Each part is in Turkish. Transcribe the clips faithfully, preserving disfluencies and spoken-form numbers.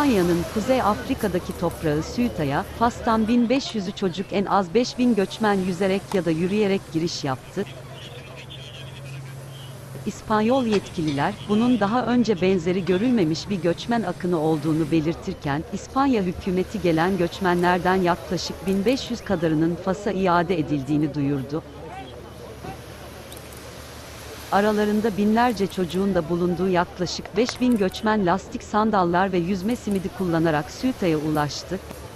İspanya'nın Kuzey Afrika'daki toprağı Ceuta'ya, Fas'tan bin beş yüzü çocuk en az beş bin göçmen yüzerek ya da yürüyerek giriş yaptı. İspanyol yetkililer, bunun daha önce benzeri görülmemiş bir göçmen akını olduğunu belirtirken, İspanya hükümeti gelen göçmenlerden yaklaşık bin beş yüz kadarının Fas'a iade edildiğini duyurdu. Aralarında binlerce çocuğun da bulunduğu yaklaşık beş bin göçmen lastik sandallar ve yüzme simidi kullanarak Ceuta'ya ulaştı.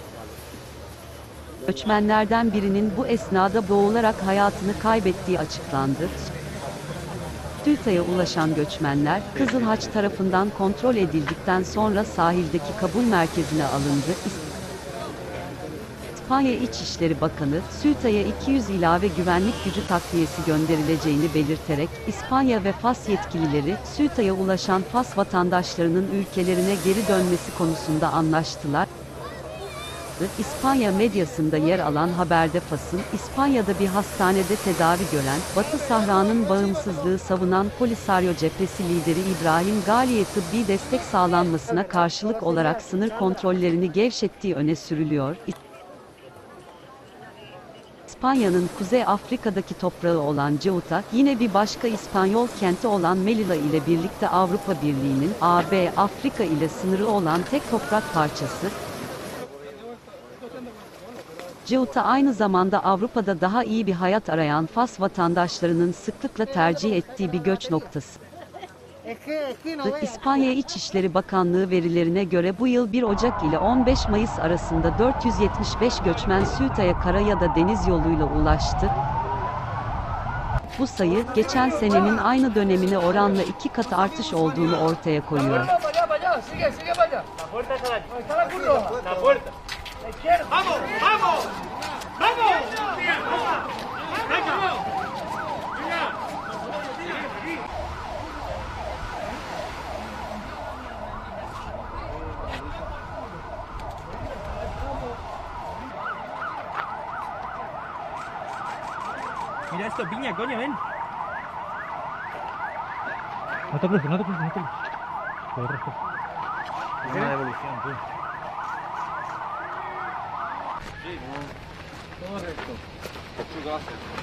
Göçmenlerden birinin bu esnada boğularak hayatını kaybettiği açıklandı. Ceuta'ya ulaşan göçmenler, Kızıl Haç tarafından kontrol edildikten sonra sahildeki kabul merkezine alındı. İspanya İçişleri Bakanı, Ceuta'ya iki yüz ilave güvenlik gücü takviyesi gönderileceğini belirterek, İspanya ve Fas yetkilileri, Ceuta'ya ulaşan Fas vatandaşlarının ülkelerine geri dönmesi konusunda anlaştılar. İspanya medyasında yer alan haberde Fas'ın, İspanya'da bir hastanede tedavi gören, Batı Sahra'nın bağımsızlığı savunan Polisario cephesi lideri İbrahim Ghali'ye tıbbi destek sağlanmasına karşılık olarak sınır kontrollerini gevşettiği öne sürülüyor. İspanya'nın Kuzey Afrika'daki toprağı olan Ceuta, yine bir başka İspanyol kenti olan Melilla ile birlikte Avrupa Birliği'nin, A B Afrika ile sınırı olan tek toprak parçası. Ceuta aynı zamanda Avrupa'da daha iyi bir hayat arayan Fas vatandaşlarının sıklıkla tercih ettiği bir göç noktası. İspanya İçişleri Bakanlığı verilerine göre bu yıl bir Ocak ile on beş Mayıs arasında dört yüz yetmiş beş göçmen Ceuta'ya kara ya da deniz yoluyla ulaştı. Bu sayı, geçen senenin aynı dönemine oranla iki kat artış olduğunu ortaya koyuyor. ¡Vamos! ¡Vamos! ¡Vamos! Mira esto, piña, coño, ven. No te preocupes, no te preocupes, no te preocupes. Correcto. Es una devolución, tú. Sí, no. Todo recto. Muchas gracias.